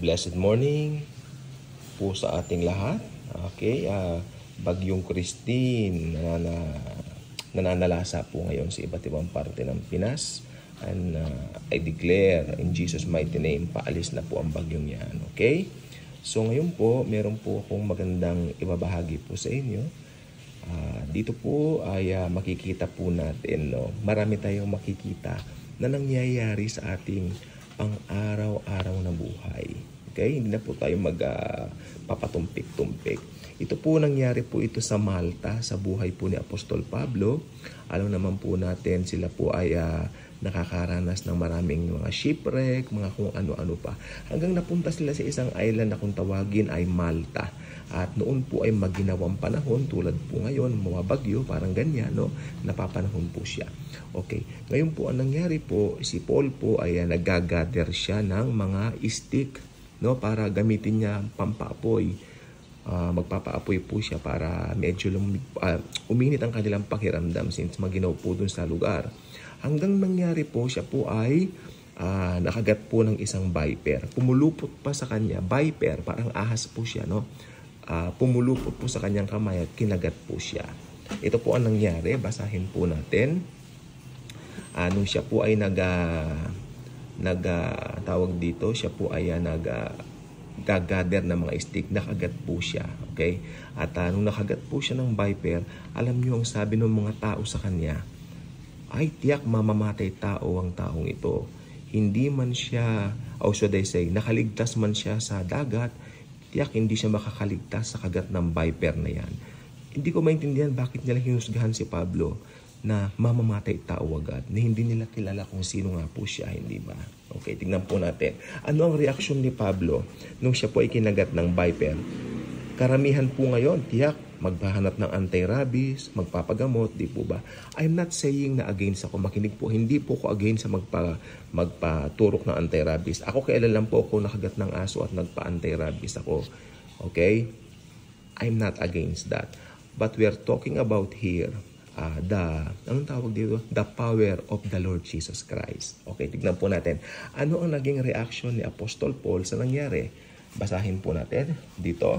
Blessed morning po sa ating lahat. Okay, Bagyong Christine nananalasa po ngayon sa iba't ibang parte ng Pinas. And I declare in Jesus' mighty name, paalis na po ang bagyong yan. Okay? So ngayon po, meron po akong magandang ibabahagi po sa inyo. Dito po ay makikita po natin, marami tayong makikita na nangyayari sa ating pang-araw-araw na buhay. Okay? Hindi na po tayo magpapatumpik-tumpik. Ito po nangyari po ito sa Malta, sa buhay po ni Apostol Pablo. Alam naman po natin, sila po ay nakakaranas ng maraming mga shipwreck, mga kung ano-ano pa. Hanggang napunta sila sa isang island na kung tawagin ay Malta. At noon po ay maginawang panahon, tulad po ngayon, mga bagyo, parang ganyan, napapanahon po siya. Okay, ngayon po ang nangyari po, si Paul po ay nagagather siya ng mga stick, para gamitin niya pampaapoy. Magpapaapoy po siya para medyo uminit ang kanilang pakiramdam since maginaw po dun sa lugar. Hanggang nangyari po, siya po ay nakagat po ng isang viper. Pumulupot pa sa kanya, viper, parang ahas po siya, pumulupot po sa kanyang kamay at kinagat po siya. Ito po ang nangyari, basahin po natin. Nung siya po ay tawag dito, siya po ay gagather ng mga stick, nakagat po siya. Okay? At nung nakagat po siya ng viper, alam niyo ang sabi ng mga tao sa kanya, ay tiyak mamamatay tao ang taong ito. Hindi man siya, should I say, nakaligtas man siya sa dagat, tiyak hindi siya makakaligtas sa kagat ng viper na yan. Hindi ko maintindihan bakit nila hinusgahan si Pablo na mamamatay tao agad, na hindi nila kilala kung sino nga po siya, hindi ba? Okay, tignan po natin. Ano ang reaksyon ni Pablo nung siya po ay kinagat ng viper? Karamihan po ngayon, tiyak, maghahanap ng anti-rabies, magpapagamot, di po ba? I'm not saying na against ako, makinig po, hindi po ako against sa magpaturok ng anti-rabies. Ako kailan lang po ako nakagat ng aso at nagpa-anti-rabies ako. Okay? I'm not against that. But we are talking about here, anong tawag dito? The power of the Lord Jesus Christ. Okay, tignan po natin. Ano ang naging reaction ni Apostol Paul sa nangyari? Basahin po natin dito.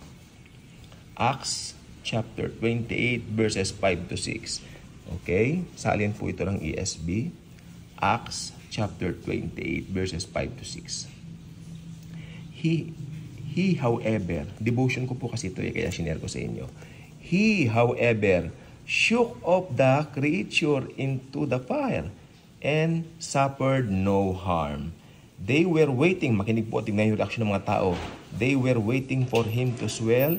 Acts chapter 28 verses 5 to 6. Okay? Salin po ito ng ESV. Acts chapter 28 verses 5 to 6. He however, devotion ko po kasi ito kaya sinare ko sa inyo. He however shook off the creature into the fire and suffered no harm. They were waiting, makinig po, tingnan yung reaction ng mga tao. They were waiting for him to swell.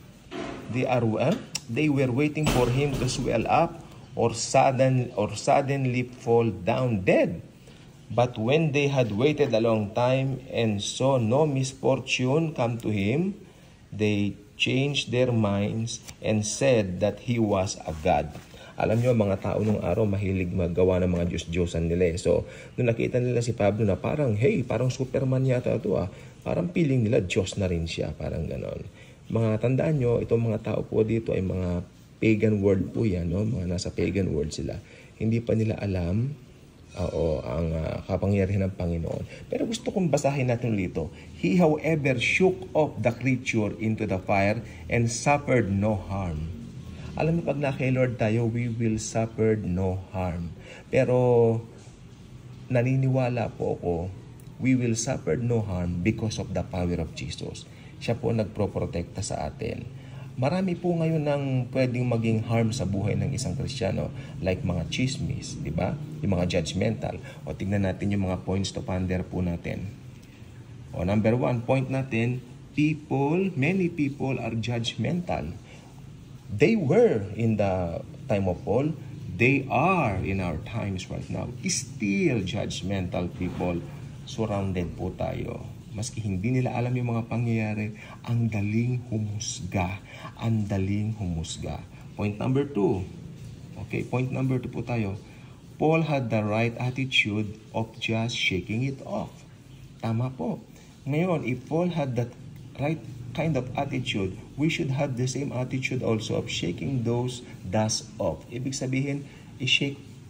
They were waiting for him to swell up or suddenly fall down dead. But when they had waited a long time and saw no misfortune come to him, they changed their minds and said that he was a god. Alam nyo, mga tao nung araw mahilig magawa ng mga Diyos-Diyosan nila. So, nung nakita nila si Pablo na parang, parang Superman yata ito parang feeling nila Diyos na rin siya, parang ganon. Mga tandaan nyo, itong mga tao po dito ay mga pagan world po yan, mga nasa pagan world sila. Hindi pa nila alam ang kapangyarihan ng Panginoon. Pero gusto kong basahin natin dito. He however shook off the creature into the fire and suffered no harm. Alam mo, pag na-kay Lord tayo, we will suffer no harm. Pero naniniwala po ako, we will suffer no harm because of the power of Jesus. Siya po nagproprotekta sa atin. Marami po ngayon ng pwedeng maging harm sa buhay ng isang Kristiyano, like mga chismis, di ba? Yung mga judgmental. O tignan natin yung mga points to ponder po natin. O number 1, point natin, many people are judgmental. They were in the time of Paul. They are in our times right now. Still judgmental people. Surrounded po tayo. Maski hindi nila alam yung mga pangyayari, ang daling humusga. Ang daling humusga. Point number 2. Okay, point number 2 po tayo. Paul had the right attitude of just shaking it off. Tama po. Ngayon, if Paul had that right kind of attitude, we should have the same attitude also of shaking those dust off. Ibig sabihin, i-shake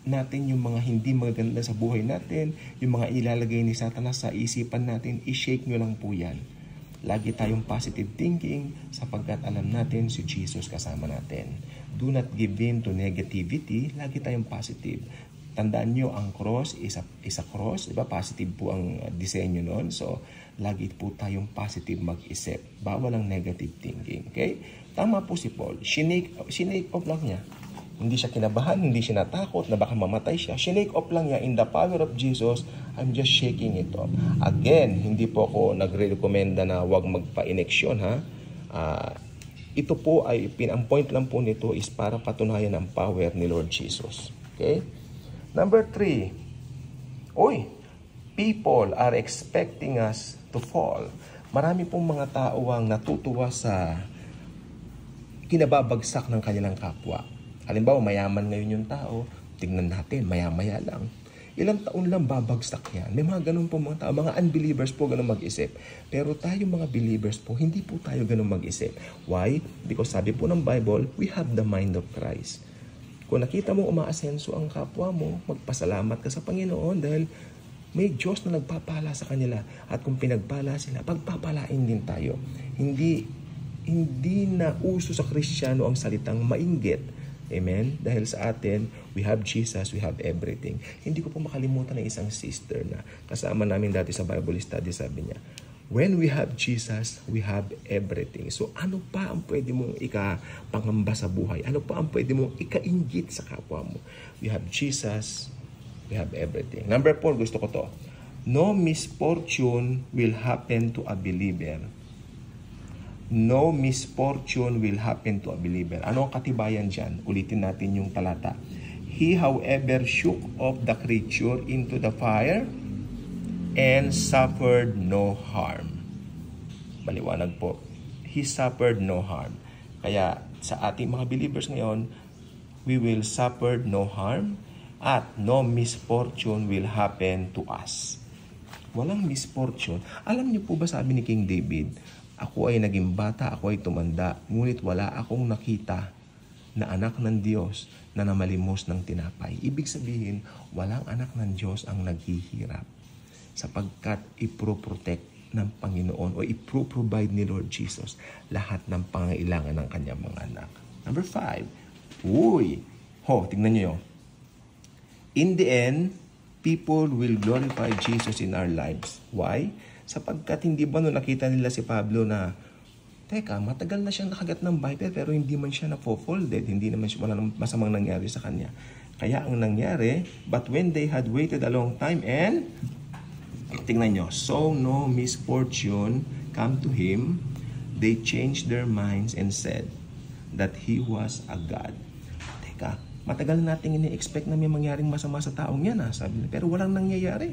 natin yung mga hindi magaganda sa buhay natin, yung mga ilalagay ni Satanas sa isipan natin, i-shake nyo lang po yan. Lagi tayong positive thinking sapagkat alam natin si Jesus kasama natin. Do not give in to negativity, lagi tayong positive. Tandaan nyo, ang cross is a cross, diba? Positive po ang disenyo nun. So, lagi po tayong positive mag-isip. Bawal ang negative thinking. Okay? Tama po si Paul. Sinake off lang niya. Hindi siya kinabahan, hindi siya natakot na baka mamatay siya. Sinake off lang niya in the power of Jesus. I'm just shaking it off. Again, hindi po ako nagre-recommenda na huwag magpa-ineksyon, ha? Ito po ay, ang point lang po nito is para patunayan ang power ni Lord Jesus. Okay? Number 3. People are expecting us to fall. Marami pong mga tao ang natutuwa sa kinababagsak ng kanilang kapwa. Halimbawa, mayaman ngayon yung tao, tignan natin, maya-maya lang. Ilang taon lang babagsak yan. May mga ganun po mga tao, mga unbelievers po ganun mag-isip. Pero tayo mga believers po, hindi po tayo ganun mag-isip. Why? Because sabi po ng Bible, we have the mind of Christ. Kung nakita mo umaasenso ang kapwa mo, magpasalamat ka sa Panginoon dahil may Diyos na nagpapala sa kanila. At kung pinagpala sila, pagpapalain din tayo. Hindi na uso sa Kristiyano ang salitang mainggit. Amen? Dahil sa atin, we have Jesus, we have everything. Hindi ko po makalimutan ng isang sister na kasama namin dati sa Bible study, sabi niya, when we have Jesus, we have everything. So ano pa ang pwede mong ikapangamba sa buhay? Ano pa ang pwede mong ikainggit sa kapwa mo? We have Jesus, we have everything. Number 4, gusto ko to. No misfortune will happen to a believer. No misfortune will happen to a believer. Ano ang katibayan dyan? Ulitin natin yung talata. He, however, shook off the creature into the fire and suffered no harm. Maliwanag po. He suffered no harm. Kaya sa ating mga believers ngayon, we will suffer no harm at no misfortune will happen to us. Walang misfortune. Alam niyo po ba sabi ni King David, ako ay naging bata, ako ay tumanda, ngunit wala akong nakita na anak ng Diyos na namalimos ng tinapay. Ibig sabihin, walang anak ng Diyos ang naghihirap sapagkat ipro-protect ng Panginoon o ipro-provide ni Lord Jesus lahat ng pangailangan ng kanyang mga anak. Number 5. Tignan nyo yun. In the end, people will glorify Jesus in our lives. Why? Sapagkat hindi ba nung nakita nila si Pablo na, teka, matagal na siyang nakagat ng Bible pero hindi man siya na-folded, hindi naman siya, wala masamang nangyari sa kanya. Kaya ang nangyari, but when they had waited a long time and, tingnan nyo, so no misfortune come to him, they changed their minds and said that he was a god. Teka, matagal nating ini-expect na may mangyaring masama sa taong yan, sabi nila, pero walang nangyayari.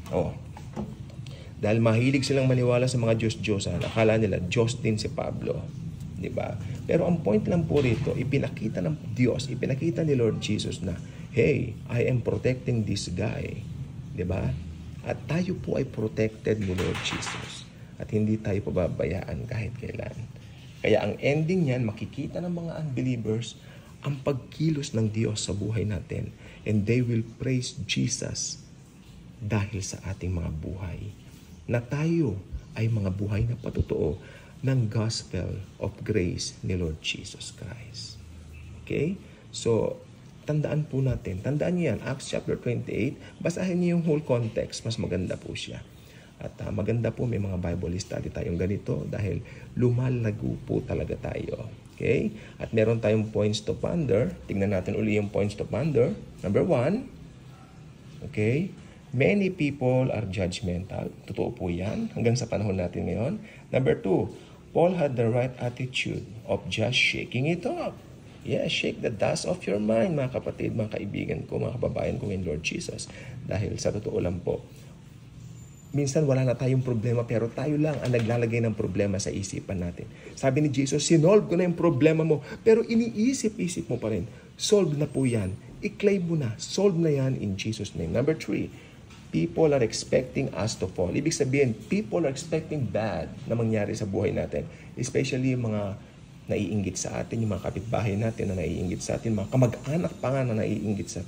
Dahil mahilig silang maniwala sa mga Diyos-Diyosan, akala nila Diyos din si Pablo. Diba? Pero ang point lang po rito, ipinakita ng Diyos, ipinakita ni Lord Jesus na, hey, I am protecting this guy. Diba? At tayo po ay protected ni Lord Jesus. At hindi tayo pababayaan kahit kailan. Kaya ang ending niyan, makikita ng mga unbelievers ang pagkilos ng Diyos sa buhay natin. And they will praise Jesus dahil sa ating mga buhay. Na tayo ay mga buhay na patotoo ng gospel of grace ni Lord Jesus Christ. Okay? So, tandaan po natin. Tandaan niyo yan. Acts chapter 28. Basahin niyo yung whole context. Mas maganda po siya. At maganda po may mga Bible study tayong ganito dahil lumalago po talaga tayo. Okay? At meron tayong points to ponder. Tingnan natin uli yung points to ponder. Number 1. Okay? Many people are judgmental. Totoo po yan. Hanggang sa panahon natin ngayon. Number 2, Paul had the right attitude of just shaking it off. Yeah, shake the dust off your mind, mga kapatid, mga kaibigan ko, mga kababayan ko in Lord Jesus. Dahil sa totoo lang po, minsan wala na tayong problema pero tayo lang ang naglalagay ng problema sa isipan natin. Sabi ni Jesus, sinolve ko na yung problema mo pero iniisip-isip mo pa rin. Solve na po yan. I-claim mo na. Solve na yan in Jesus' name. Number 3, people are expecting us to fall. Ibig sabihin, people are expecting bad na mangyari sa buhay natin. Especially yung mga naiinggit sa atin, yung mga kapitbahay natin na naiinggit sa atin, mga kamag-anak pa nga na naiinggit sa atin.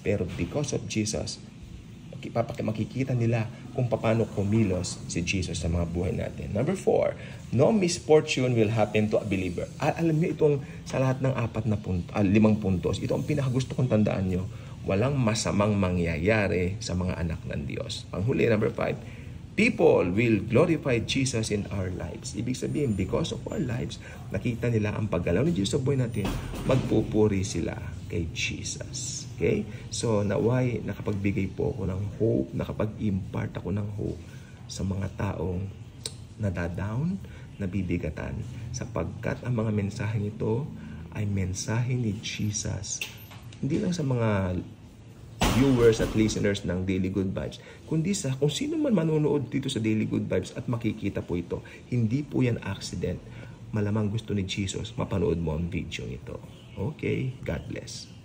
Pero because of Jesus, makikita nila kung paano kumilos si Jesus sa mga buhay natin. Number 4, no misfortune will happen to a believer. Alam niyo itong sa lahat ng 5 puntos, ito ang pinakagusto kong tandaan niyo. Walang masamang mangyayari sa mga anak ng Diyos. Panghuli, number 5, people will glorify Jesus in our lives. Ibig sabihin, because of our lives, nakita nila ang paggalaw ni Jesus sa buhay natin, magpupuri sila kay Jesus. Okay? So, naway nakapagbigay po ako ng hope, nakapag-impart ako ng hope sa mga taong nadadown, nabibigatan, sapagkat ang mga mensaheng ito ay mensahe ni Jesus. Hindi lang sa mga viewers at listeners ng Daily Good Vibes, kundi sa kung sino man manonood dito sa Daily Good Vibes at makikita po ito. Hindi po yan accident. Malamang gusto ni Jesus mapanood mo ang video ito. Okay? God bless.